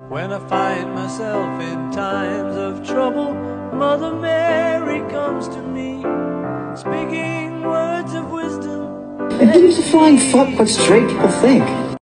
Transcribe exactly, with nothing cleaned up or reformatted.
When I find myself in times of trouble, Mother Mary comes to me, speaking words of wisdom. It gives a flying fuck what straight people think.